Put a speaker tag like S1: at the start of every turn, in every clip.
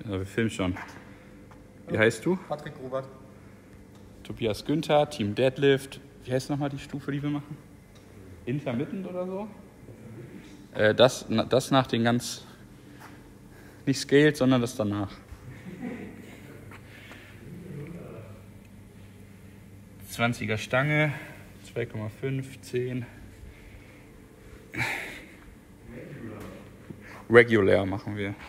S1: wir filmen schon. Wie heißt du?
S2: Patrick Robert.
S1: Tobias Günther, Team Deadlift. Wie heißt nochmal die Stufe, die wir machen? Intermittent oder so? Das nach den ganz... Nicht scaled, sondern das danach. 20er Stange, 2,5, 10. Regular machen wir.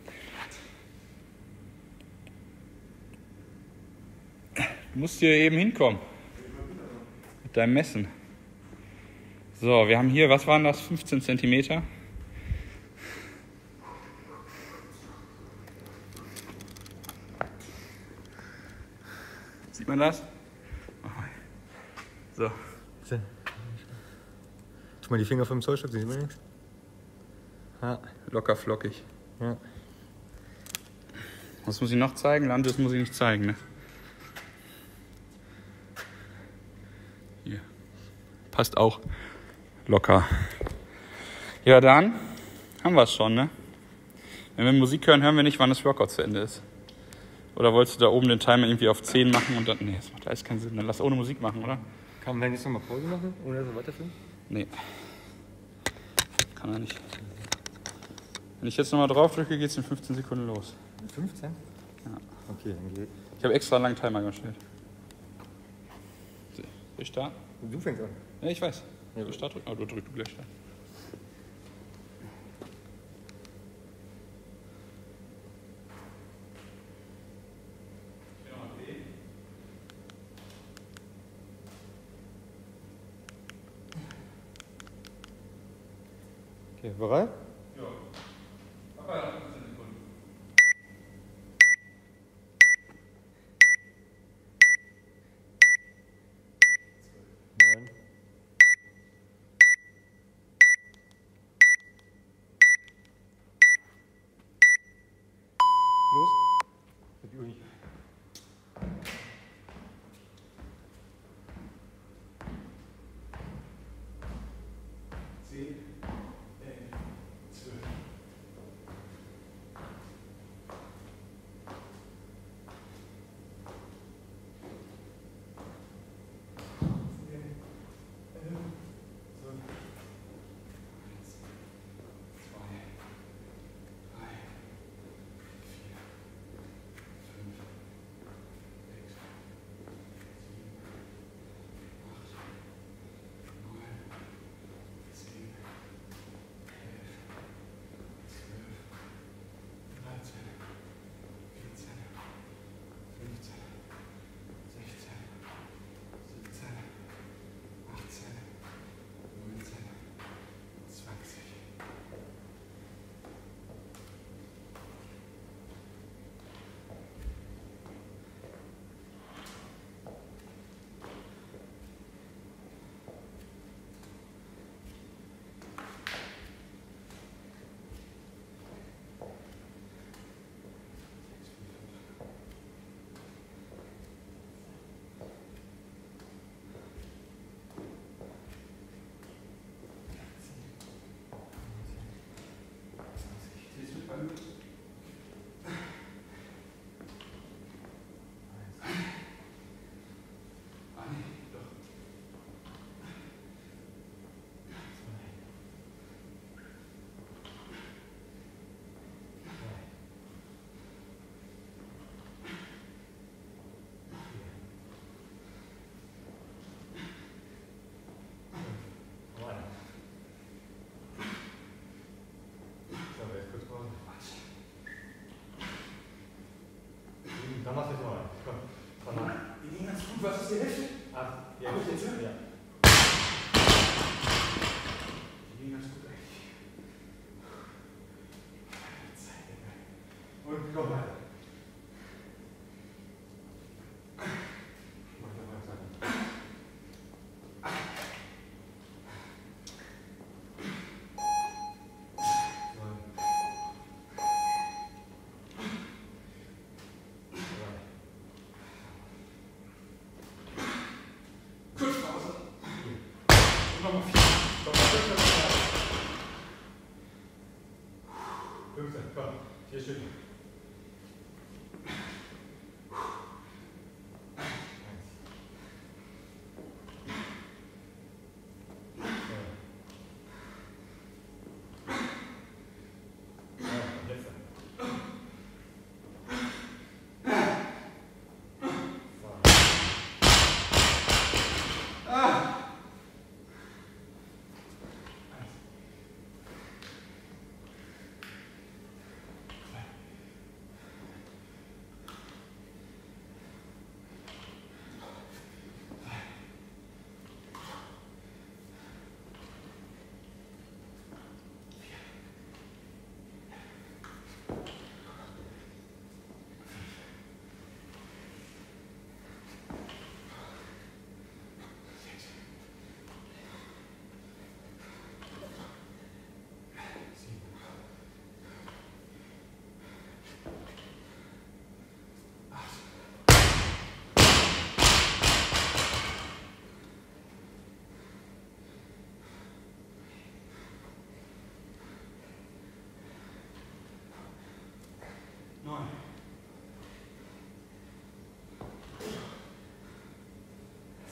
S1: Du musst hier eben hinkommen. Mit deinem Messen. So, wir haben hier, was waren das? 15 Zentimeter. Sieht man das? So.
S2: Tu mal die Finger vom Zollstock, sieht man nichts?
S1: Ja. Locker flockig.
S2: Ja.
S1: Was muss ich noch zeigen? Landes muss ich nicht zeigen, ne? Hier. Passt auch. Locker. Ja, dann haben wir es schon, ne? Wenn wir Musik hören, hören wir nicht, wann das Workout zu Ende ist. Oder wolltest du da oben den Timer irgendwie auf 10 machen und dann... Nee, das macht alles keinen Sinn. Dann lass ohne Musik machen, oder?
S2: Kann man jetzt nochmal Pause machen, ohne dass wir weiterführen?
S1: Nee. Kann er nicht. Wenn ich jetzt nochmal drauf drücke, geht es in 15 Sekunden los.
S2: 15?
S1: Ja.
S2: Okay, dann geht.
S1: Ich habe extra einen langen Timer gestellt. Soll ich starten?
S2: Du fängst an.
S1: Ja, ich weiß.
S2: Ja.
S1: Du Start drücken? Oh, du drückst gleich Start.
S2: Okay, bereit?
S1: Ja. Aber 15 Sekunden.
S2: Neun. Los. Mit die Uhr nicht. Dann machst du jetzt mal. Komm.
S1: Die ging ganz gut. Was ist die Hälfte?
S2: Ach, ja, gut jetzt. Ja.
S1: Die ging ganz gut eigentlich.
S2: Und komm weiter.
S1: Nochmal 4.
S2: 15, komm, 4 Stück.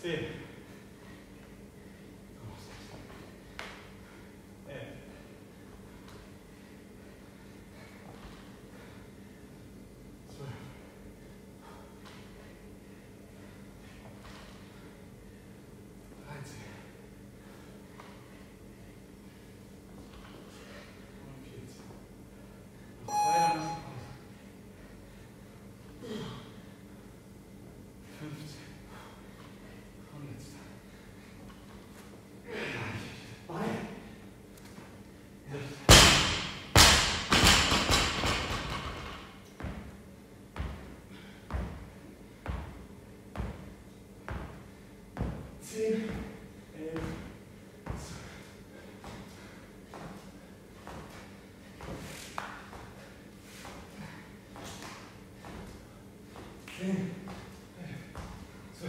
S2: 10. 11. 12. 13. 14. Noch 2, dann ist die Pause. 15. Und letzter. Bein. 10, 11, 10, 12,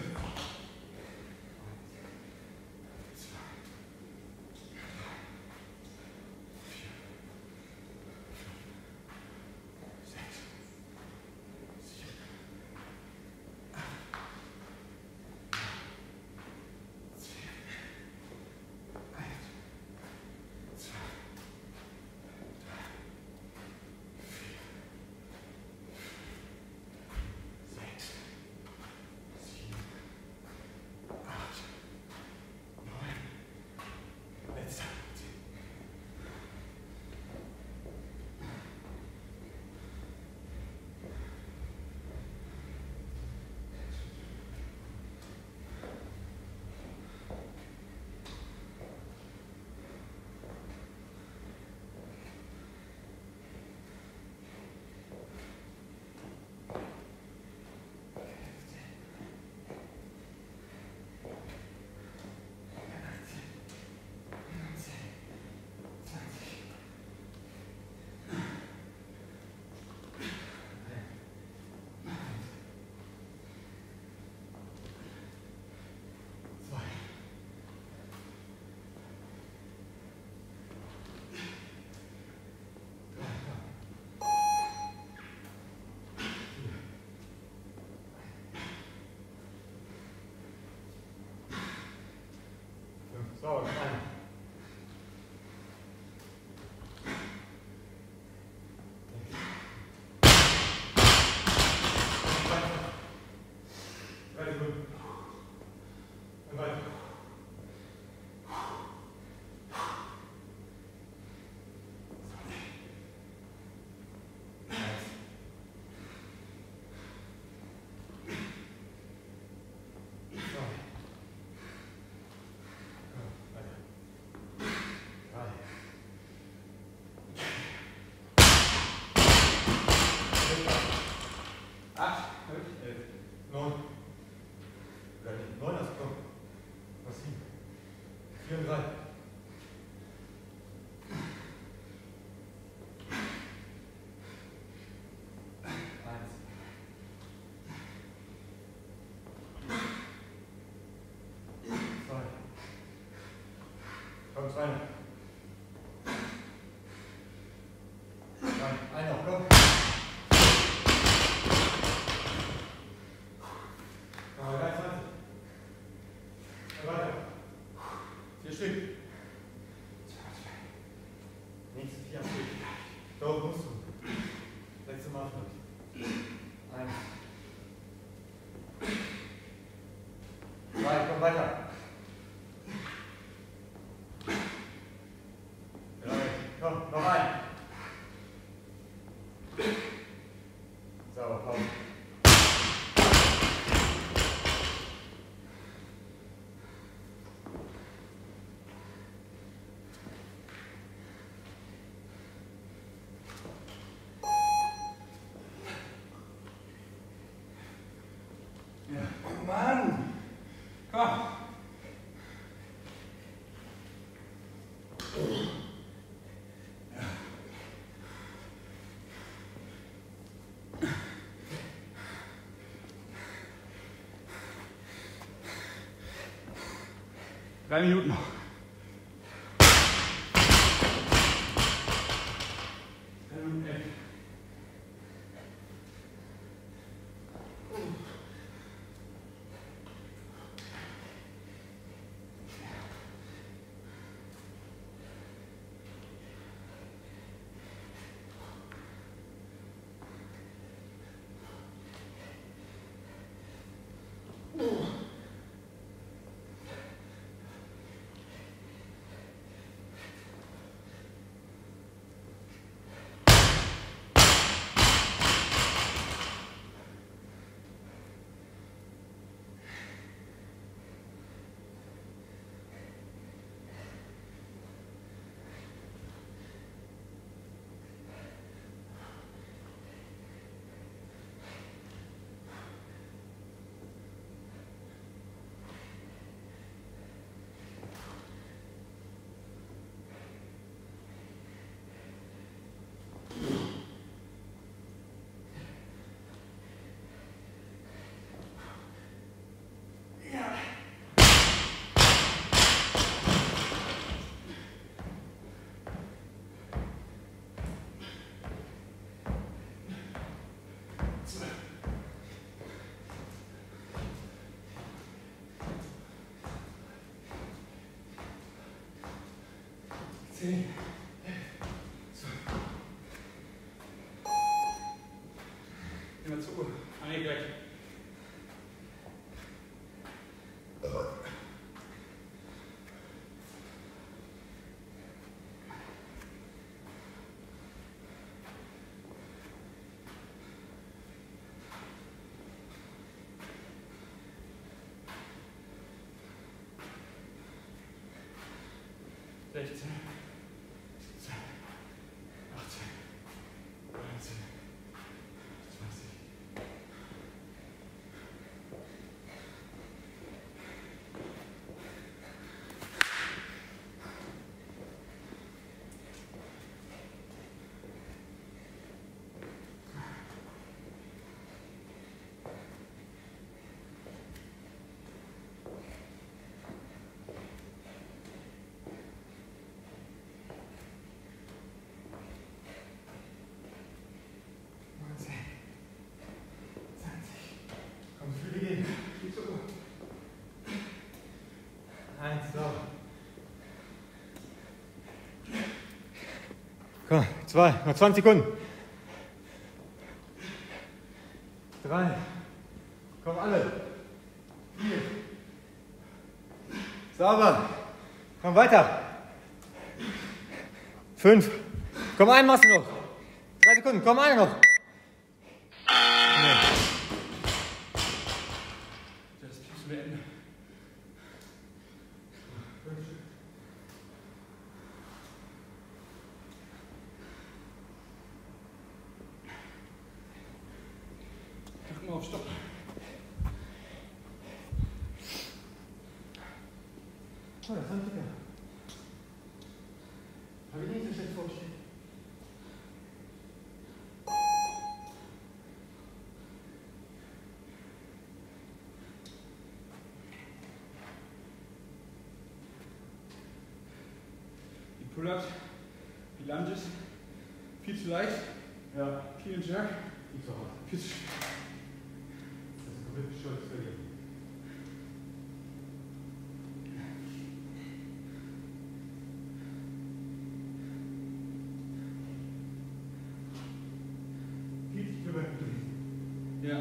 S2: So, noch einer. Weiter. Und weiter. Komm, 2. Ein noch, komm. Aber 23. Weiter. 4 Stück. Nächste 4 am Stück. So, musst du. Letzte Mal. 1. 2, komm weiter. Komm, noch ein. Sauber, Pause. Ja. Oh Mann! Komm! Drei Minuten noch. 10.
S1: Geh mal zur Uhr. Ah, nee, gleich. Sechzehn, 18, 19, 20.
S2: Komm, 2, noch 20 Sekunden. 3, komm alle. 4, sauber. Komm weiter. 5, komm, einen machst du noch. 3 Sekunden, komm, eine noch. Nee.
S1: Das müssen wir beenden. Drück mal auf Stopp.
S2: Oh, das haben wir. Habe ich nicht so schlecht vorgestellt.
S1: Die Pull-ups, die Lunges, viel zu leicht.
S2: Ja,
S1: Clean and Jerk,
S2: viel zu hart.
S1: viel zu
S2: Das ist ein bisschen stolz für dich.
S1: Ja.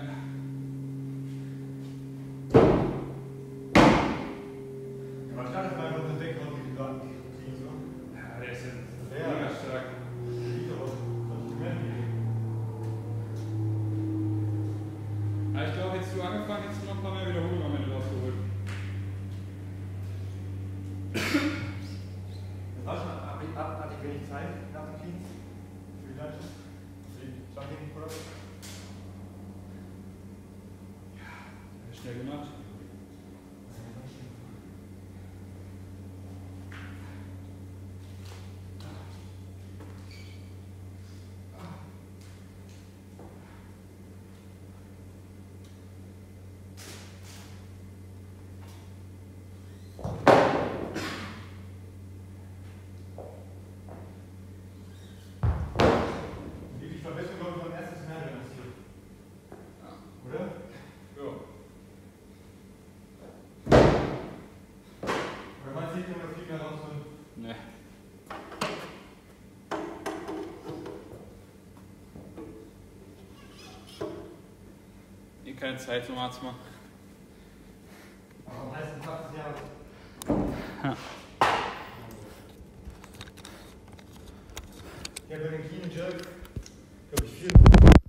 S2: Aber klar, das war einfach ein Deck auf die Daten.
S1: Ja, der ist ja
S2: Ja.
S1: mega stark. Aber ich glaube, hättest du angefangen, hättest du noch ein paar mehr Wiederholungen am Ende rausgeholt.
S2: Hatte ich wenig Zeit nach dem Cleans für die Lunches, für die Jumping Pull-ups.
S1: Ja, schnell gemacht.
S2: Die Verbesserung, glaube ich, beim ersten Szenario ist hier. Oder?
S1: Ja.
S2: Oder meinst du, hier kann man viel mehr rausholen?
S1: Ne. Keine Zeit zum Arzt machen.
S2: Aber am meisten Tag des Jahres.
S1: Ja.
S2: Ich habe bei den Clean and Jerk, glaube ich, 4.